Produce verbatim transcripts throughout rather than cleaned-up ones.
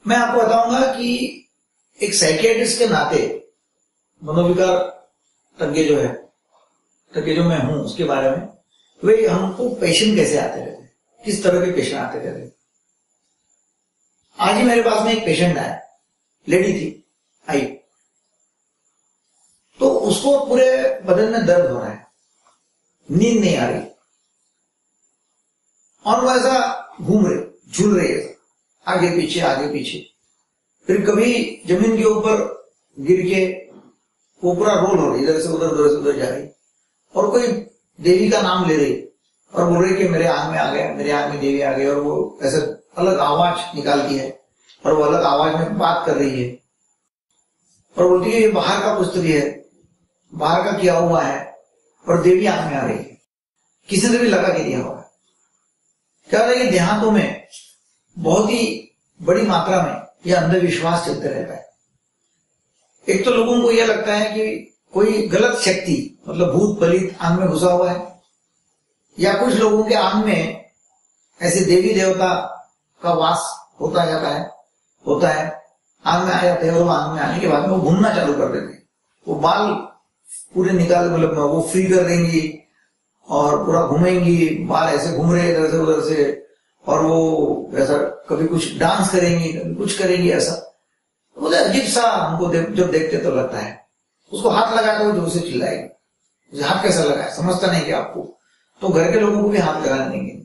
मैं आपको बताऊंगा कि एक साइकियाट्रिस्ट के नाते मनोविकार तज्ञ जो है तज्ञ जो मैं हूं उसके बारे में वे हमको पेशेंट कैसे आते रहते, किस तरह के पेशेंट आते रहते। आज ही मेरे पास में एक पेशेंट आया, लेडी थी आई, तो उसको पूरे बदन में दर्द हो रहा है, नींद नहीं आ रही और वो ऐसा घूम रहे झूल रही है आगे पीछे आगे पीछे, फिर कभी जमीन के ऊपर गिर के वो पूरा रोल हो रही, इधर से उधर उधर से उधर जा रही और कोई देवी का नाम ले रही और बोल रही कि मेरे आंख में आ गया, मेरे आंख में देवी आ गई, और वो ऐसे अलग आवाज निकालती है और वो अलग आवाज में बात कर रही है और बोलती है ये बाहर का कुछ है, बाहर का किया हुआ है और देवी आंख में आ रही है, किसी ने भी लगा के दिया हुआ है। क्या होता है कि देहातों में बहुत ही बड़ी मात्रा में यह अंधविश्वास चलते रहता है। एक तो लोगों को यह लगता है कि कोई गलत शक्ति मतलब भूत पलित आंख में घुसा हुआ है, या कुछ लोगों के आंख में ऐसे देवी देवता का वास होता जाता है होता है आंख में आ जाते हैं और आंख में आने के बाद में वो घूमना चालू कर देते हैं, वो बाल पूरे निकाल मतलब वो फ्री कर देंगी और पूरा घूमेंगी, बाल ऐसे घूम रहे इधर से उधर से, और वो ऐसा कभी कुछ डांस करेंगी कभी कुछ करेंगी, ऐसा मुझे अजीब सा हमको दे, जब देखते तो लगता है। उसको हाथ लगाया तो जोर से चिल्लाएगी, हाथ कैसा लगा है समझता नहीं कि आपको, तो घर के लोगों को भी हाथ लगाने देंगे।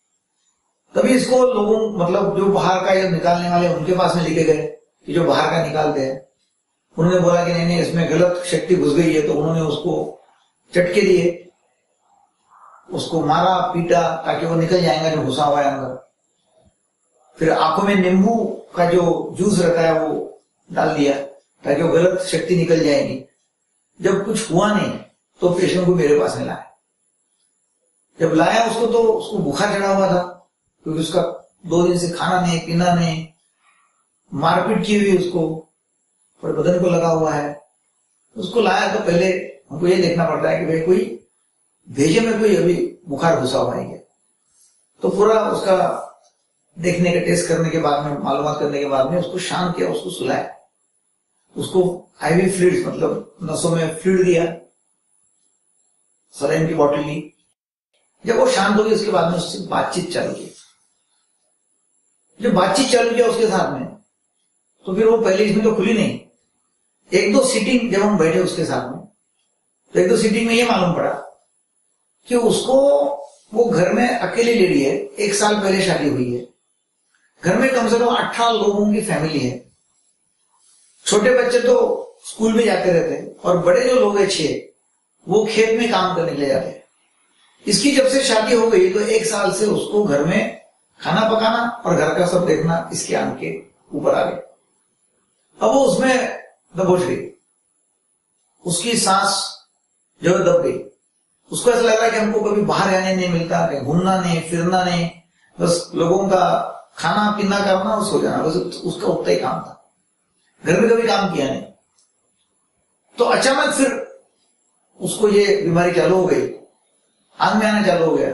तभी इसको लोगों मतलब जो बाहर का ये निकालने वाले उनके पास में लेके गए कि जो बाहर का निकालते हैं, उन्होंने बोला कि नहीं नहीं इसमें गलत शक्ति घुस गई है, तो उन्होंने उसको चटके दिए, उसको मारा पीटा ताकि वो निकल जाएगा जो घुसा हुआ है अंदर। फिर आंखों में नींबू का जो जूस रहता है वो डाल दिया ताकि वो गलत शक्ति निकल जाएगी। जब कुछ हुआ नहीं तो पेशेंट को मेरे पास में लाया। जब लाया उसको तो उसको बुखार चढ़ा हुआ था, क्योंकि उसका दो दिन से खाना नहीं पीना नहीं, मारपीट की हुई उसको और बदन को लगा हुआ है। उसको लाया तो पहले हमको ये देखना पड़ता है कि भाई कोई भेजे में कोई अभी बुखार घुसा हुआ है क्या, तो पूरा उसका देखने का टेस्ट करने के बाद में मालूमात करने के बाद में उसको शांत किया, उसको सुलाया, उसको आईवी फ्लूइड्स मतलब नसों में फ्लूइड दिया, सलाइन की बोतल ली। जब वो शांत हो गई उसके बाद में उससे बातचीत चालू की। जब बातचीत चालू किया उसके साथ में तो फिर वो पहले इसमें तो खुली नहीं, एक दो सीटिंग जब हम बैठे उसके साथ में तो एक दो सीटिंग में ये मालूम पड़ा कि उसको वो घर में अकेली लेडी है, एक साल पहले शादी हुई है, घर में कम से कम अठारह लोगों की फैमिली है, छोटे बच्चे तो स्कूल में जाते रहते हैं और बड़े जो लोग हैं छह वो खेत में काम करने के लिए जाते हैं। इसकी जब से शादी हो गई तो एक साल से उसको घर में खाना पकाना और घर का सब देखना इसके आंख के ऊपर आ गया। अब वो उसमें दबोच गई, उसकी सांस जो है दब गई, उसको ऐसा लग रहा है कि हमको कभी बाहर आने नहीं मिलता, कहीं घूमना नहीं फिरना नहीं, बस लोगों का खाना पीना करना और सो जाना, बस उसका उतना ही काम था, घर में कभी काम किया नहीं। तो अचानक फिर उसको ये बीमारी चालू हो गई, आंख में आना चालू हो गया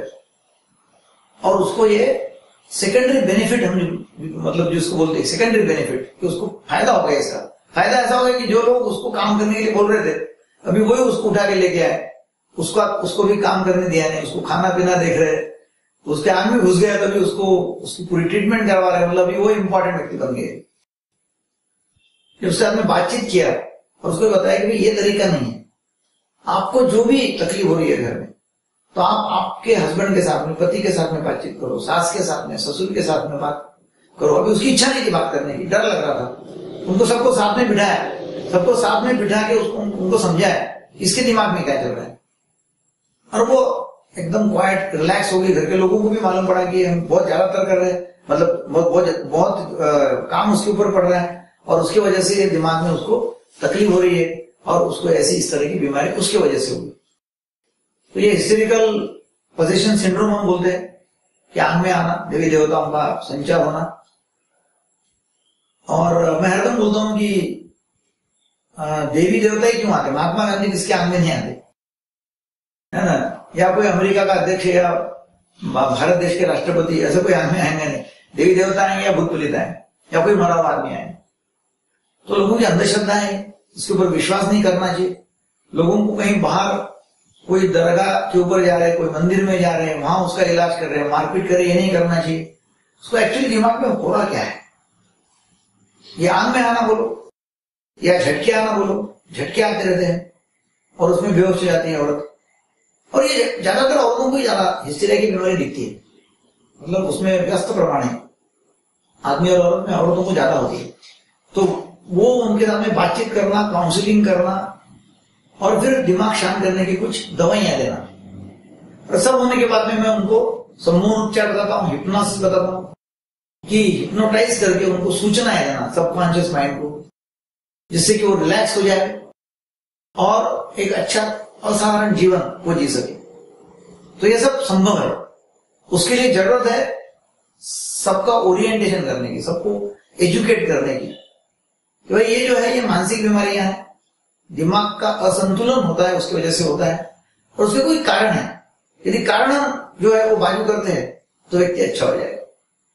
और उसको ये सेकेंडरी बेनिफिट हम मतलब जिसको बोलते हैं सेकेंडरी बेनिफिट कि उसको फायदा हो गया। इसका फायदा ऐसा हो गया कि जो लोग उसको काम करने के लिए बोल रहे थे अभी वही उसको उठा के लेके आए, उसका उसको भी काम करने दिया नहीं, उसको खाना पीना देख रहे, उसके आंख में घुस गया तभी उसको उसकी पूरी ट्रीटमेंट करवा रहे, मतलब वो इंपॉर्टेंट व्यक्ति बन गए। जब उससे आपने बातचीत किया और उसको बताया कि भाई ये तरीका नहीं है, आपको जो भी तकलीफ हो रही है घर में तो आप आपके हस्बैंड के साथ में पति के साथ में बातचीत करो, सास के साथ में ससुर के साथ में बात करो। अभी उसकी इच्छा नहीं थी बात करने की, डर लग रहा था, उनको सबको साथ में बिठाया, सबको साथ में बिठा के उसको उनको समझाया इसके दिमाग में क्या चल रहा है, और वो एकदम क्वाइट रिलैक्स हो गई। घर के लोगों को भी मालूम पड़ा कि हम बहुत ज्यादातर कर रहे हैं, मतलब बहुत बहुत, बहुत आ, काम उसके ऊपर पड़ रहा है और उसकी वजह से ये दिमाग में उसको तकलीफ हो रही है और उसको ऐसी इस तरह की बीमारी उसकी वजह से होगी। तो ये हिस्टेरिकल पोजीशन सिंड्रोम हम बोलते हैं कि आंख में आना, देवी देवताओं का संचार होना। और मैं हरदम बोलता हूं कि देवी देवता ही क्यों आते, महात्मा गांधी किसके आंख में नहीं आते, है ना, या कोई अमेरिका का अध्यक्ष या भारत देश के राष्ट्रपति ऐसे कोई आंख में आएंगे नहीं, देवी देवता आएंगे या भूत पलित आएंगे। या कोई मरा हुआ आदमी आए, तो लोगों की अंधश्रद्धा है, इसके ऊपर विश्वास नहीं करना चाहिए। लोगों को कहीं बाहर कोई दरगाह के ऊपर जा रहे हैं, कोई मंदिर में जा रहे हैं, वहां उसका इलाज कर रहे हैं, मारपीट कर रहे हैं, ये नहीं करना चाहिए। उसको एक्चुअली दिमाग में हो रहा क्या है, ये आंख में आना बोलो या झटके आना बोलो, झटके आते रहते हैं और उसमें बेहोश हो जाती है औरत। और ये ज्यादातर औरतों को ही ज्यादा हिस्टीरिया की बीमारी दिखती है, मतलब उसमें व्यस्त प्रमाण है, आदमी और औरत में औरतों को ज्यादा होती है। तो वो उनके सामने बातचीत करना, काउंसलिंग करना और फिर दिमाग शांत करने की कुछ दवाइयां देना, और सब होने के बाद में मैं उनको सम्मोहन उपचार बताता हूँ, हिप्नोसिस बताता हूँ कि हिप्नोटाइज करके उनको सूचनाएं देना सबकॉन्शियस माइंड को, जिससे कि वो रिलैक्स हो जाए और एक अच्छा असाधारण जीवन वो जी सके। तो ये सब संभव है। उसके लिए जरूरत है सबका ओरिएंटेशन करने की, सबको एजुकेट करने की कि भाई ये जो है ये मानसिक बीमारियां हैं, दिमाग का असंतुलन होता है, उसकी वजह से होता है और उसके कोई कारण है। यदि कारण जो है वो बाजू करते हैं तो व्यक्ति अच्छा हो जाएगा।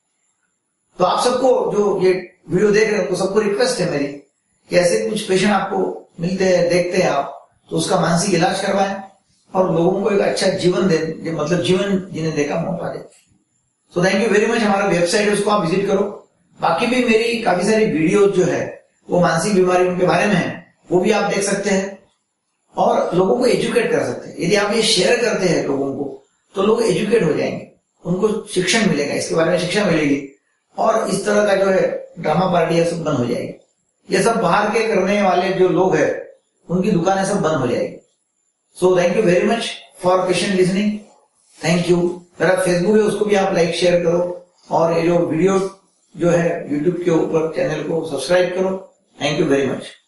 तो आप सबको जो ये वीडियो देख रहे हैं, तो सबको रिक्वेस्ट है मेरी कि ऐसे कुछ पेशेंट आपको मिलते हैं, देखते हैं आप, तो उसका मानसिक इलाज करवाएं और लोगों को एक अच्छा जीवन दे, मतलब जीवन जीने देने का मौका दे। So thank you very much. हमारा वेबसाइट है, उसको आप विजिट करो। बाकी भी मेरी काफी सारी वीडियो जो है वो मानसिक बीमारियों के बारे में है, वो भी आप देख सकते हैं और लोगों को एजुकेट कर सकते हैं। यदि आप ये शेयर करते हैं लोगों को, तो लोग एजुकेट हो जाएंगे, उनको शिक्षण मिलेगा, इसके बारे में शिक्षा मिलेगी और इस तरह का जो है ड्रामा पार्टी है सब बंद हो जाएगी। ये सब बाहर के करने वाले जो लोग हैं उनकी दुकानें सब बंद हो जाएगी। So thank you very much for patient listening. Thank you. मेरा फेसबुक है, उसको भी आप लाइक शेयर करो और ये जो वीडियो जो है यूट्यूब के ऊपर चैनल को सब्सक्राइब करो। Thank you very much.